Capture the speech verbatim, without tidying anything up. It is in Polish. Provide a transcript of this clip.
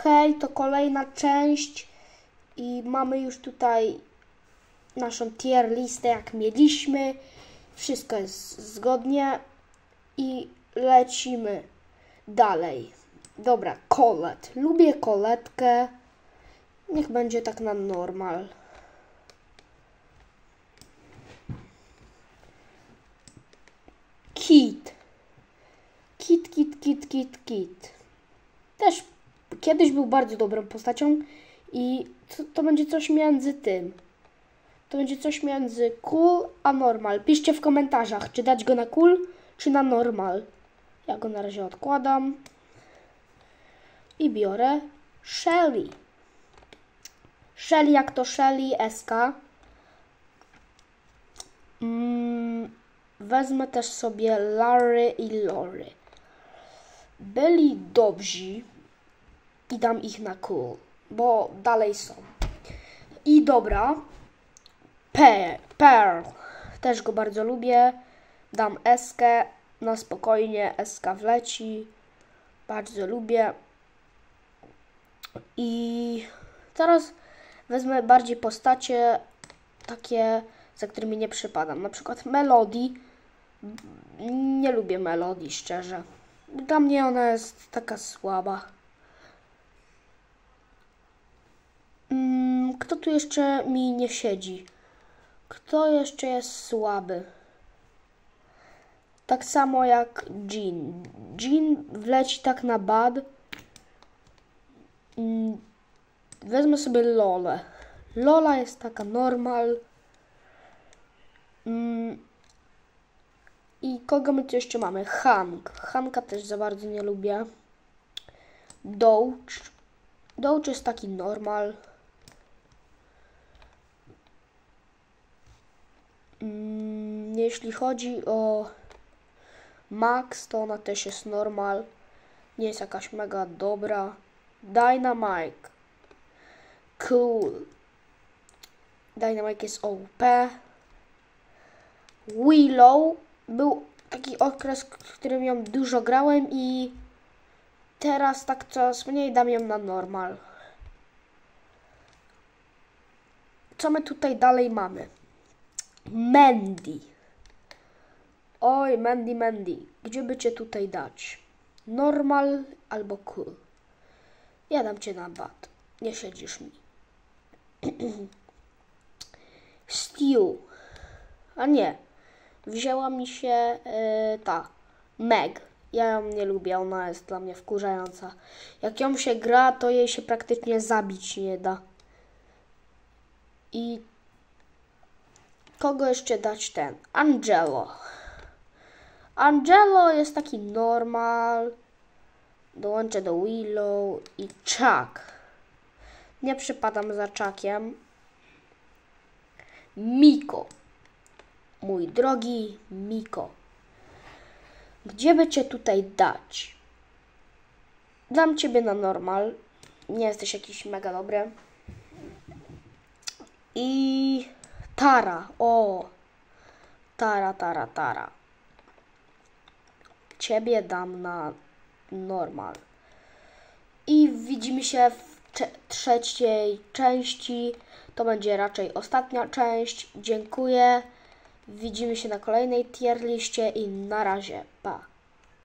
to kolejna część i mamy już tutaj naszą tier listę, jak mieliśmy. Wszystko jest zgodnie i lecimy dalej. Dobra, Colette. Lubię Coletkę. Niech będzie tak na normal. Kit. Kit, kit, kit, kit, kit. Też kiedyś był bardzo dobrą postacią i to, to będzie coś między tym. To będzie coś między cool a normal. Piszcie w komentarzach, czy dać go na cool, czy na normal. Ja go na razie odkładam. I biorę Shelly. Shelly jak to Shelly S K. Mm, wezmę też sobie Larry i Lori. Byli dobrzy i dam ich na cool, bo dalej są. I dobra. Pearl. Pearl. Też go bardzo lubię. Dam S-kę. Na spokojnie S-ka wleci. Bardzo lubię. I teraz wezmę bardziej postacie takie, za którymi nie przypadam. Na przykład Melody. Nie lubię Melody, szczerze. Dla mnie ona jest taka słaba. Kto tu jeszcze mi nie siedzi? Kto jeszcze jest słaby? Tak samo jak Jean. Jean wleci tak na bad. Wezmę sobie Lolę. Lola jest taka normal. I kogo my tu jeszcze mamy? Hank. Hanka też za bardzo nie lubię. Doge. Doge jest taki normal. Jeśli chodzi o Max, to ona też jest normal. Nie jest jakaś mega dobra. Dynamite. Cool. Dynamite jest O P. Willow. Był taki okres, w którym ją dużo grałem i teraz tak coraz mniej dam ją na normal. Co my tutaj dalej mamy? Mandy. Oj, Mandy, Mandy. Gdzie by cię tutaj dać? Normal albo cool? Ja dam cię na bad. Nie siedzisz mi. Stew. A nie. Wzięła mi się yy, ta Meg. Ja ją nie lubię, ona jest dla mnie wkurzająca. Jak ją się gra, to jej się praktycznie zabić nie da. I kogo jeszcze dać ten? Angelo. Angelo jest taki normal. Dołączę do Willow i Chuck. Nie przypadam za Chuckiem. Miko. Mój drogi Miko. Gdzie by cię tutaj dać? Dam ciebie na normal. Nie jesteś jakiś mega dobry. I Tara. O. Tara, Tara, Tara. Ciebie dam na normal. I widzimy się w trzeciej części. To będzie raczej ostatnia część. Dziękuję. Widzimy się na kolejnej tier liście i na razie. Pa.